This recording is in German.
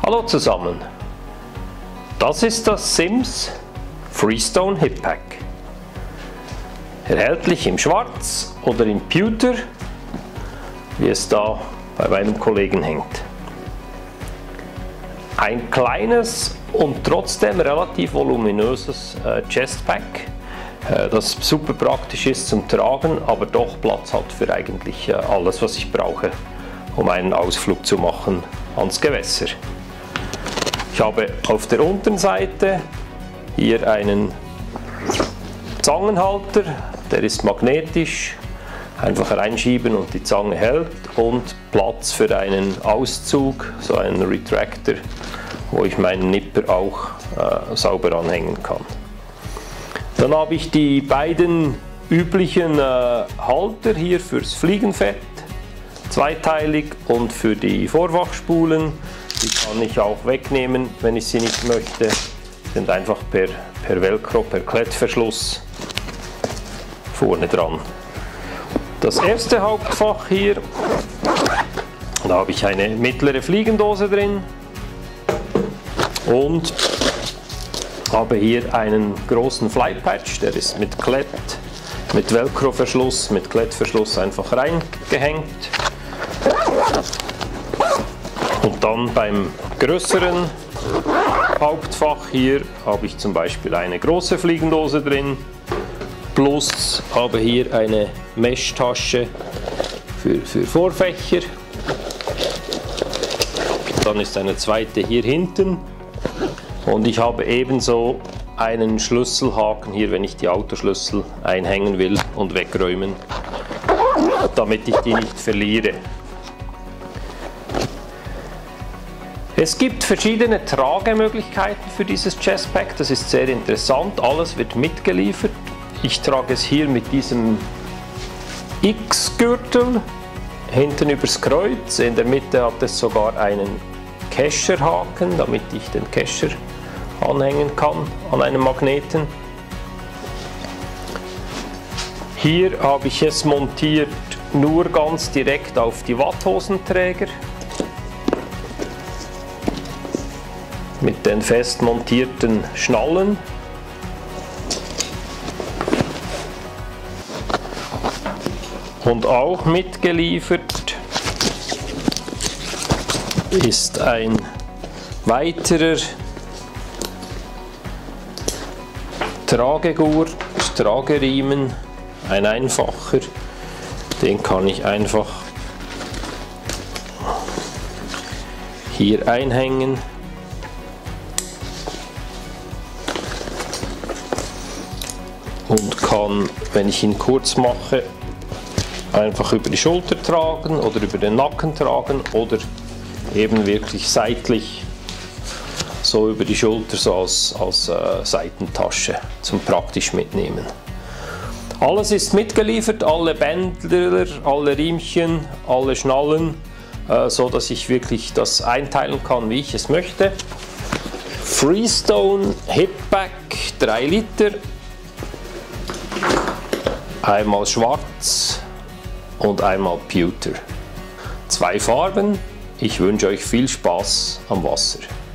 Hallo zusammen, das ist das Sims Freestone Hip Pack. Erhältlich im Schwarz oder in Pewter, wie es da bei meinem Kollegen hängt. Ein kleines und trotzdem relativ voluminöses Chestpack, das super praktisch ist zum Tragen, aber doch Platz hat für eigentlich alles, was ich brauche, um einen Ausflug zu machen ans Gewässer. Ich habe auf der unteren Seite hier einen Zangenhalter, der ist magnetisch, einfach reinschieben und die Zange hält, und Platz für einen Auszug, so einen Retractor, wo ich meinen Nipper auch sauber anhängen kann. Dann habe ich die beiden üblichen Halter hier fürs Fliegenfett, zweiteilig, und für die Vorfachspulen. Die kann ich auch wegnehmen, wenn ich sie nicht möchte. Sind einfach per Velcro, per Klettverschluss vorne dran. Das erste Hauptfach hier, da habe ich eine mittlere Fliegendose drin und habe hier einen großen Flypatch, der ist mit Velcro-Verschluss, mit Klettverschluss einfach reingehängt. Und dann beim größeren Hauptfach hier habe ich zum Beispiel eine große Fliegendose drin, plus habe hier eine Mesh-Tasche für Vorfächer. Dann ist eine zweite hier hinten, und ich habe ebenso einen Schlüsselhaken hier, wenn ich die Autoschlüssel einhängen will und wegräumen, damit ich die nicht verliere. Es gibt verschiedene Tragemöglichkeiten für dieses Chestpack, das ist sehr interessant, alles wird mitgeliefert. Ich trage es hier mit diesem X-Gürtel hinten übers Kreuz, in der Mitte hat es sogar einen Kescherhaken, damit ich den Kescher anhängen kann an einem Magneten. Hier habe ich es montiert nur ganz direkt auf die Watthosenträger mit den fest montierten Schnallen. Und auch mitgeliefert ist ein weiterer Tragegurt, Trageriemen, ein einfacher. Den kann ich einfach hier einhängen. Und kann, wenn ich ihn kurz mache, einfach über die Schulter tragen oder über den Nacken tragen oder eben wirklich seitlich so über die Schulter, so als Seitentasche zum praktisch mitnehmen. Alles ist mitgeliefert, alle Bändler, alle Riemchen, alle Schnallen, so dass ich wirklich das einteilen kann, wie ich es möchte. Freestone Hip Pack 3 Liter. Einmal schwarz und einmal Pewter. 2 Farben. Ich wünsche euch viel Spaß am Wasser.